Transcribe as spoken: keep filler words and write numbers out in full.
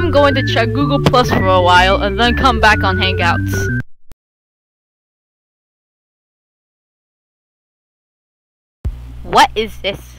I'm going to check Google Plus for a while and then come back on Hangouts. What is this?